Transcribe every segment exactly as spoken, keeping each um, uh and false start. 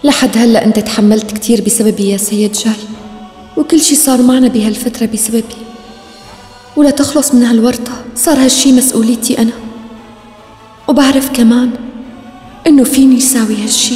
لحد هلأ أنت تحملت كتير بسببي يا سيد جاي، وكل شي صار معنا بهالفترة بسببي، ولا تخلص من هالورطة صار هالشي مسؤوليتي أنا، وبعرف كمان إنه فيني ساوي هالشي.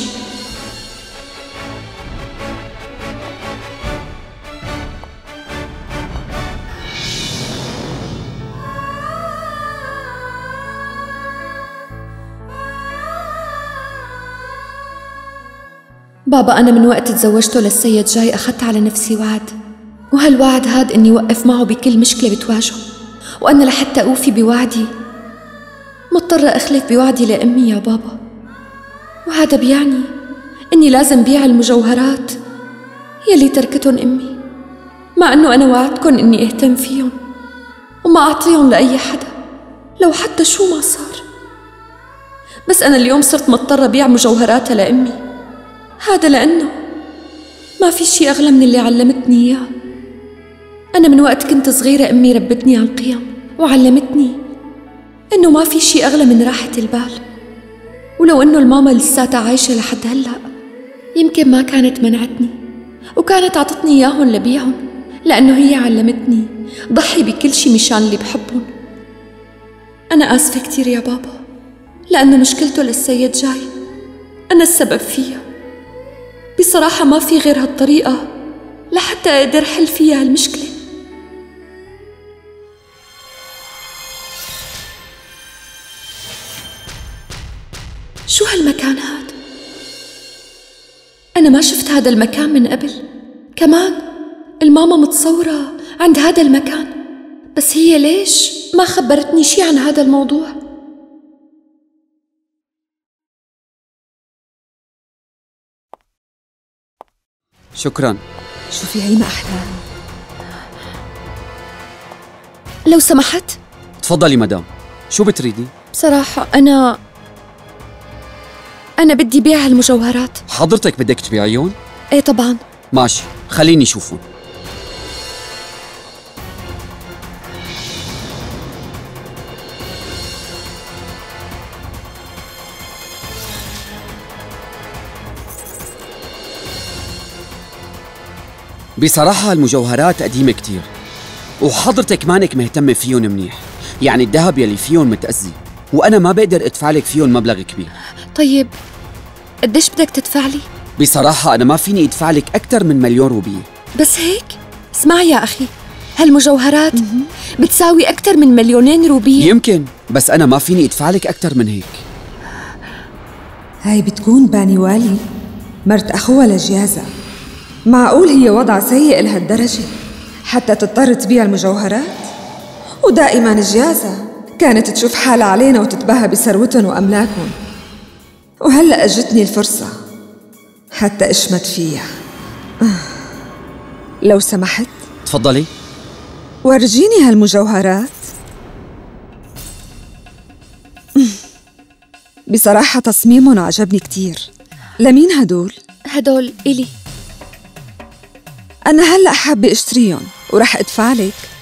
بابا أنا من وقت تزوجته للسيد جاي أخذت على نفسي وعد، وهالوعد هاد إني وقف معه بكل مشكلة بتواجهه، وأنا لحتى أوفي بوعدي مضطرة أخلف بوعدي لأمي يا بابا، وهذا بيعني إني لازم بيع المجوهرات يلي تركتهم أمي، مع إنه أنا وعدتكن إني أهتم فيهم وما أعطيهم لأي حدا لو حتى شو ما صار، بس أنا اليوم صرت مضطرة بيع مجوهراتها لأمي، هذا لأنه ما في شي أغلى من اللي علمتني إياه. أنا من وقت كنت صغيرة أمي ربتني على القيم وعلمتني إنه ما في شي أغلى من راحة البال، ولو إنه الماما لساتها عايشة لحد هلأ يمكن ما كانت منعتني وكانت عطتني إياهم لبيعهم، لأنه هي علمتني ضحي بكل شي مشان اللي بحبهم. أنا آسفة كتير يا بابا، لأنه مشكلته للسيد جاي أنا السبب فيها. بصراحة ما في غير هالطريقة لحتى أقدر حل فيها هالمشكلة. شو هالمكان هاد؟ أنا ما شفت هذا المكان من قبل، كمان الماما متصورة عند هذا المكان، بس هي ليش ما خبرتني شي عن هذا الموضوع؟ شكراً. شوفي هي ما أحلام. لو سمحت. تفضلي مدام، شو بتريدي؟ بصراحة أنا أنا بدي بيع هالمجوهرات. حضرتك بدك تبيعيون؟ إيه طبعاً. ماشي، خليني شوفهم. بصراحة المجوهرات قديمة كتير، وحضرتك مانك مهتمة فيهم منيح، يعني الذهب يلي فيهم متأذي، وأنا ما بقدر أدفع لك فيهم مبلغ كبير. طيب قديش بدك تدفع لي؟ بصراحة أنا ما فيني أدفع لك أكثر من مليون روبية. بس هيك؟ اسمع يا أخي، هالمجوهرات بتساوي أكثر من مليونين روبية. يمكن، بس أنا ما فيني أدفع لك أكثر من هيك. هاي بتكون باني والي مرت أخوها لجيازة، معقول هي وضع سيء لهالدرجة حتى تضطر تبيع المجوهرات؟ ودائما جيازة كانت تشوف حالها علينا وتتباهى بثروتهم وأملاكهم، وهلأ أجتني الفرصة حتى أشمت فيها. لو سمحت. تفضلي. ورجيني هالمجوهرات. بصراحة تصميمهم عجبني كتير. لمين هدول؟ هدول إلي. أنا هلأ حابة أشتريهم ورح أدفع لك